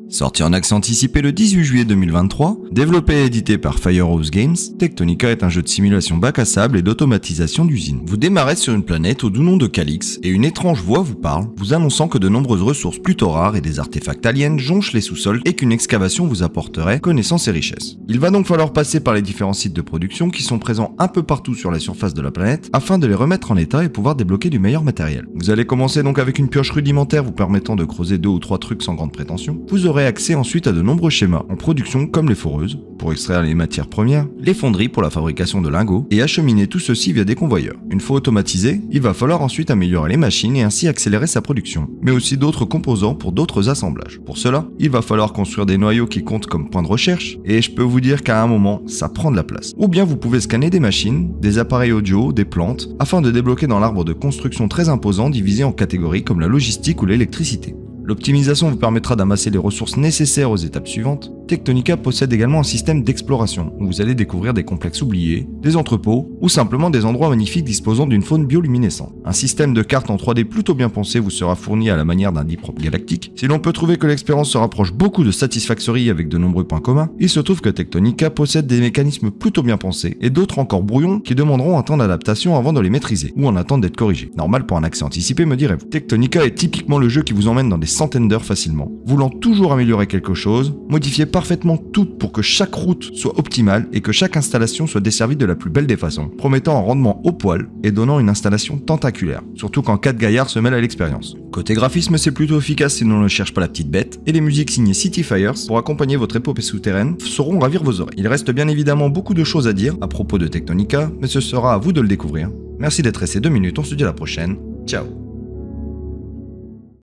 Sorti en accès anticipé le 18 juillet 2023, développé et édité par Firehouse Games, Tectonica est un jeu de simulation bac à sable et d'automatisation d'usine. Vous démarrez sur une planète au doux nom de Calix, et une étrange voix vous parle, vous annonçant que de nombreuses ressources plutôt rares et des artefacts aliens jonchent les sous-sols et qu'une excavation vous apporterait connaissance et richesse. Il va donc falloir passer par les différents sites de production qui sont présents un peu partout sur la surface de la planète afin de les remettre en état et pouvoir débloquer du meilleur matériel. Vous allez commencer donc avec une pioche rudimentaire vous permettant de creuser 2 ou 3 trucs sans grande prétention. Vous aurez accès ensuite à de nombreux schémas en production comme les foreuses pour extraire les matières premières, les fonderies pour la fabrication de lingots et acheminer tout ceci via des convoyeurs. Une fois automatisé, il va falloir ensuite améliorer les machines et ainsi accélérer sa production, mais aussi d'autres composants pour d'autres assemblages. Pour cela, il va falloir construire des noyaux qui comptent comme point de recherche et je peux vous dire qu'à un moment, ça prend de la place. Ou bien vous pouvez scanner des machines, des appareils audio, des plantes, afin de débloquer dans l'arbre de construction très imposant divisé en catégories comme la logistique ou l'électricité. L'optimisation vous permettra d'amasser les ressources nécessaires aux étapes suivantes. Tectonica possède également un système d'exploration, où vous allez découvrir des complexes oubliés, des entrepôts, ou simplement des endroits magnifiques disposant d'une faune bioluminescente. Un système de cartes en 3D plutôt bien pensé vous sera fourni à la manière d'un Deep Rock galactique. Si l'on peut trouver que l'expérience se rapproche beaucoup de Satisfactory avec de nombreux points communs, il se trouve que Tectonica possède des mécanismes plutôt bien pensés, et d'autres encore brouillons qui demanderont un temps d'adaptation avant de les maîtriser, ou en attente d'être corrigés. Normal pour un accès anticipé me direz-vous. Tectonica est typiquement le jeu qui vous emmène dans des centaines d'heures facilement, voulant toujours améliorer quelque chose, modifier parfaitement tout pour que chaque route soit optimale et que chaque installation soit desservie de la plus belle des façons, promettant un rendement au poil et donnant une installation tentaculaire, surtout quand 4 gaillards se mêlent à l'expérience. Côté graphisme, c'est plutôt efficace si l'on ne cherche pas la petite bête, et les musiques signées City Fires pour accompagner votre épopée souterraine sauront ravir vos oreilles. Il reste bien évidemment beaucoup de choses à dire à propos de Tectonica, mais ce sera à vous de le découvrir. Merci d'être resté 2 minutes, on se dit à la prochaine, ciao.